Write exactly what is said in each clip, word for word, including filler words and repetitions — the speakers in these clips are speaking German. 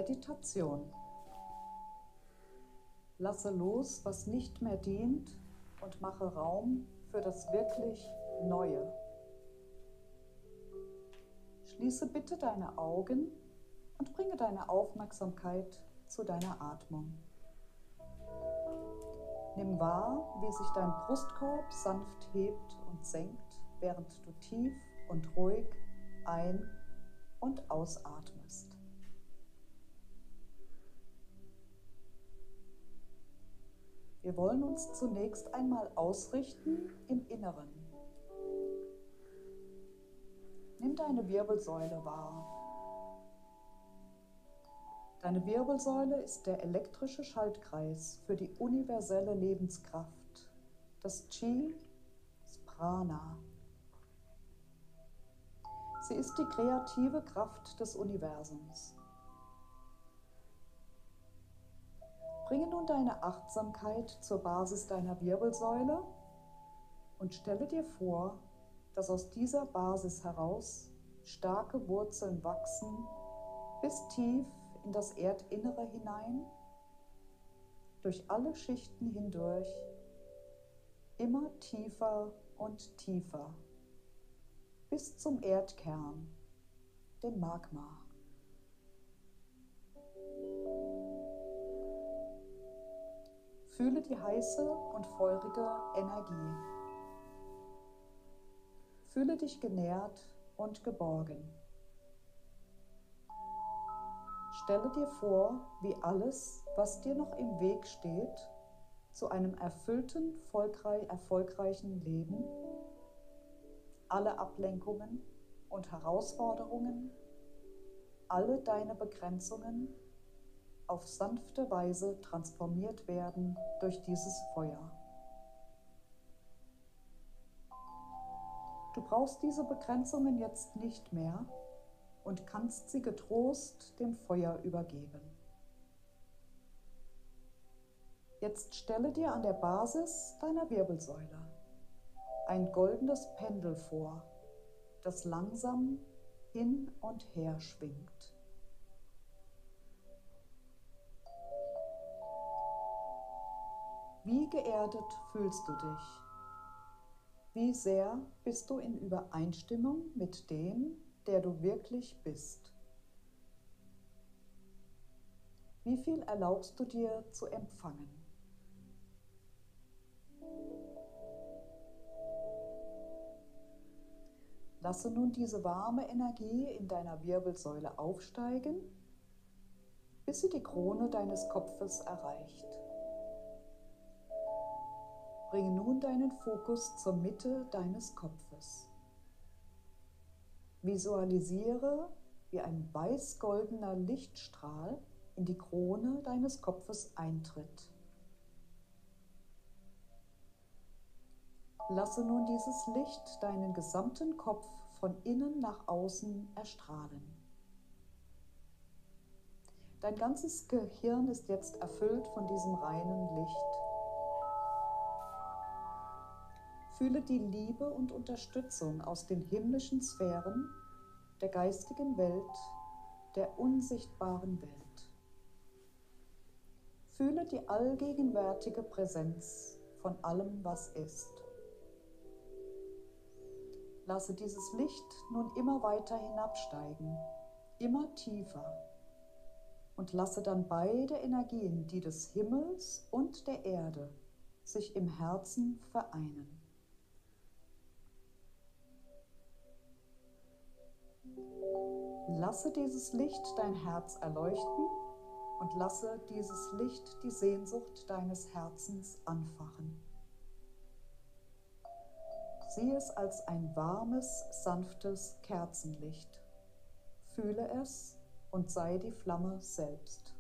Meditation. Lasse los, was nicht mehr dient, und mache Raum für das wirklich Neue. Schließe bitte deine Augen und bringe deine Aufmerksamkeit zu deiner Atmung. Nimm wahr, wie sich dein Brustkorb sanft hebt und senkt, während du tief und ruhig ein- und ausatmest. Wir wollen uns zunächst einmal ausrichten im Inneren. Nimm deine Wirbelsäule wahr. Deine Wirbelsäule ist der elektrische Schaltkreis für die universelle Lebenskraft, das Chi, das Prana. Sie ist die kreative Kraft des Universums. Bringe nun deine Achtsamkeit zur Basis deiner Wirbelsäule und stelle dir vor, dass aus dieser Basis heraus starke Wurzeln wachsen bis tief in das Erdinnere hinein, durch alle Schichten hindurch, immer tiefer und tiefer, bis zum Erdkern, dem Magma. Fühle die heiße und feurige Energie. Fühle dich genährt und geborgen. Stelle dir vor, wie alles, was dir noch im Weg steht, zu einem erfüllten, erfolgreichen Leben, alle Ablenkungen und Herausforderungen, alle deine Begrenzungen auf sanfte Weise transformiert werden durch dieses Feuer. Du brauchst diese Begrenzungen jetzt nicht mehr und kannst sie getrost dem Feuer übergeben. Jetzt stelle dir an der Basis deiner Wirbelsäule ein goldenes Pendel vor, das langsam hin und her schwingt. Wie geerdet fühlst du dich? Wie sehr bist du in Übereinstimmung mit dem, der du wirklich bist? Wie viel erlaubst du dir zu empfangen? Lasse nun diese warme Energie in deiner Wirbelsäule aufsteigen, bis sie die Krone deines Kopfes erreicht. Bringe nun deinen Fokus zur Mitte deines Kopfes. Visualisiere, wie ein weiß-goldener Lichtstrahl in die Krone deines Kopfes eintritt. Lasse nun dieses Licht deinen gesamten Kopf von innen nach außen erstrahlen. Dein ganzes Gehirn ist jetzt erfüllt von diesem reinen Licht. Fühle die Liebe und Unterstützung aus den himmlischen Sphären, der geistigen Welt, der unsichtbaren Welt. Fühle die allgegenwärtige Präsenz von allem, was ist. Lasse dieses Licht nun immer weiter hinabsteigen, immer tiefer, und lasse dann beide Energien, die des Himmels und der Erde, sich im Herzen vereinen. Lasse dieses Licht dein Herz erleuchten und lasse dieses Licht die Sehnsucht deines Herzens anfachen. Sieh es als ein warmes, sanftes Kerzenlicht. Fühle es und sei die Flamme selbst.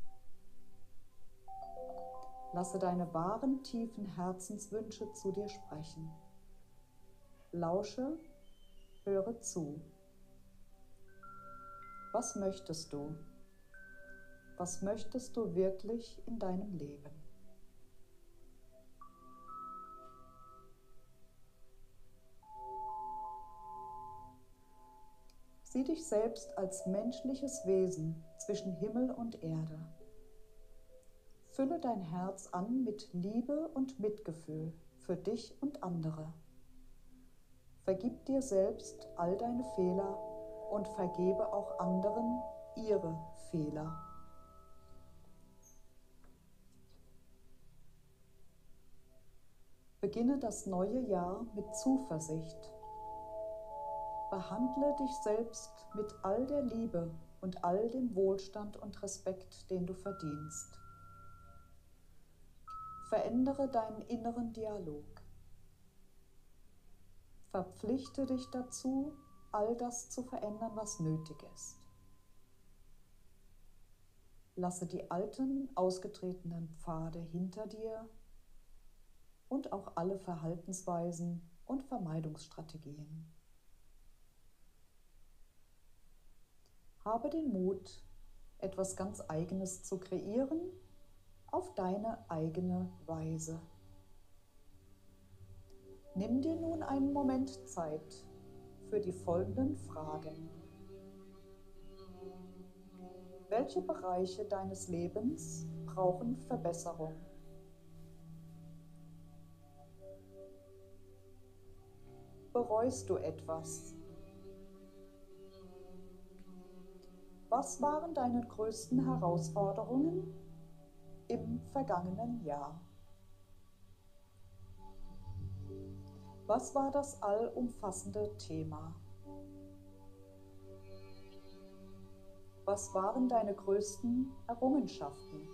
Lasse deine wahren, tiefen Herzenswünsche zu dir sprechen. Lausche, höre zu. Was möchtest du? Was möchtest du wirklich in deinem Leben? Sieh dich selbst als menschliches Wesen zwischen Himmel und Erde. Fülle dein Herz an mit Liebe und Mitgefühl für dich und andere. Vergib dir selbst all deine Fehler und vergebe auch anderen ihre Fehler. Beginne das neue Jahr mit Zuversicht. Behandle dich selbst mit all der Liebe und all dem Wohlstand und Respekt, den du verdienst. Verändere deinen inneren Dialog. Verpflichte dich dazu, all das zu verändern, was nötig ist. Lasse die alten, ausgetretenen Pfade hinter dir und auch alle Verhaltensweisen und Vermeidungsstrategien. Habe den Mut, etwas ganz Eigenes zu kreieren, auf deine eigene Weise. Nimm dir nun einen Moment Zeit für die folgenden Fragen. Welche Bereiche deines Lebens brauchen Verbesserung? Bereust du etwas? Was waren deine größten Herausforderungen im vergangenen Jahr? Was war das allumfassende Thema? Was waren deine größten Errungenschaften?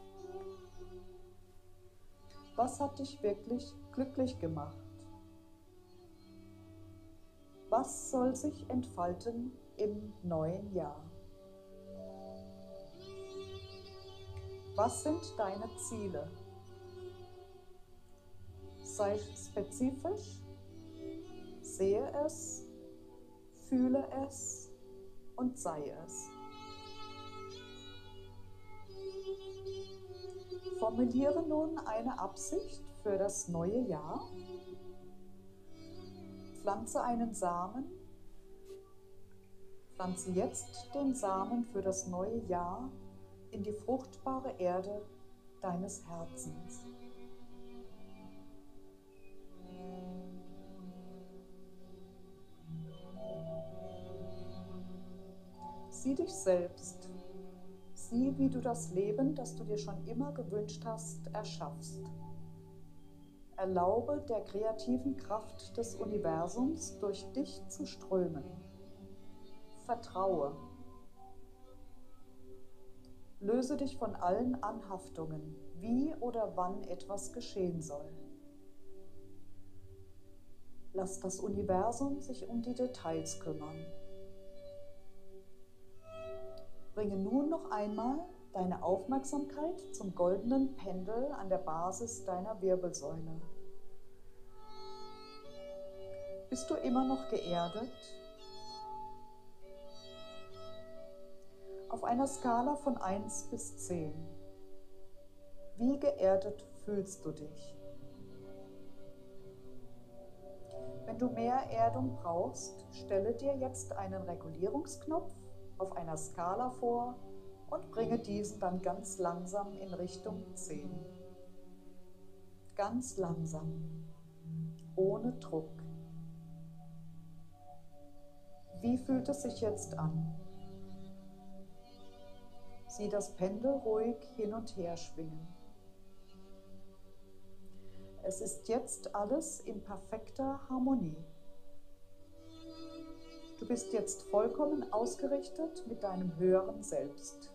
Was hat dich wirklich glücklich gemacht? Was soll sich entfalten im neuen Jahr? Was sind deine Ziele? Sei spezifisch, sehe es, fühle es und sei es. Formuliere nun eine Absicht für das neue Jahr. Pflanze einen Samen. Pflanze jetzt den Samen für das neue Jahr in die fruchtbare Erde deines Herzens. Sieh dich selbst. Sieh, wie du das Leben, das du dir schon immer gewünscht hast, erschaffst. Erlaube der kreativen Kraft des Universums durch dich zu strömen. Vertraue. Löse dich von allen Anhaftungen, wie oder wann etwas geschehen soll. Lass das Universum sich um die Details kümmern. Bringe nun noch einmal deine Aufmerksamkeit zum goldenen Pendel an der Basis deiner Wirbelsäule. Bist du immer noch geerdet? Auf einer Skala von eins bis zehn. Wie geerdet fühlst du dich? Wenn du mehr Erdung brauchst, stelle dir jetzt einen Regulierungsknopf auf einer Skala vor und bringe diesen dann ganz langsam in Richtung zehn. Ganz langsam, ohne Druck. Wie fühlt es sich jetzt an? Sieh das Pendel ruhig hin und her schwingen. Es ist jetzt alles in perfekter Harmonie. Du bist jetzt vollkommen ausgerichtet mit deinem höheren Selbst.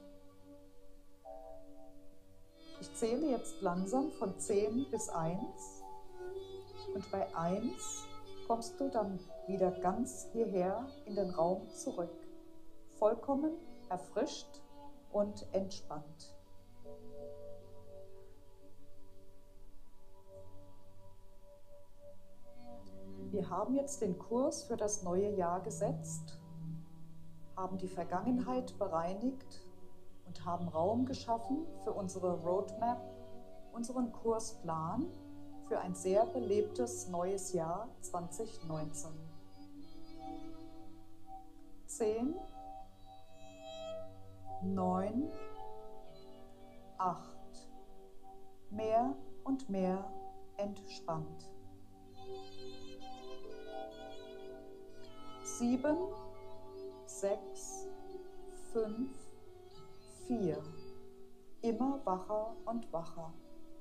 Ich zähle jetzt langsam von zehn bis eins und bei eins kommst du dann wieder ganz hierher in den Raum zurück, vollkommen erfrischt und entspannt. Wir haben jetzt den Kurs für das neue Jahr gesetzt, haben die Vergangenheit bereinigt und haben Raum geschaffen für unsere Roadmap, unseren Kursplan für ein sehr belebtes neues Jahr zwanzig neunzehn. zehn, neun, acht. Mehr und mehr entspannt. sieben, sechs, fünf, vier. Immer wacher und wacher.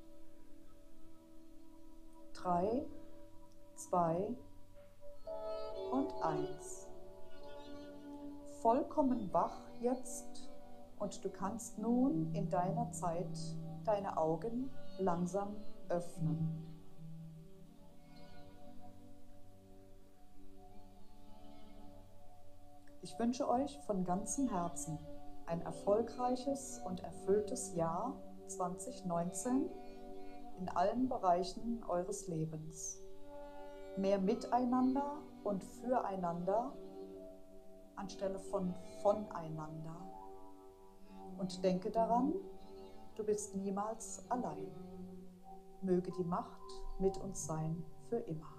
drei, zwei und eins. Vollkommen wach jetzt und du kannst nun in deiner Zeit deine Augen langsam öffnen. Ich wünsche euch von ganzem Herzen ein erfolgreiches und erfülltes Jahr zwanzig neunzehn in allen Bereichen eures Lebens. Mehr Miteinander und Füreinander anstelle von voneinander. Und denke daran, du bist niemals allein. Möge die Macht mit uns sein für immer.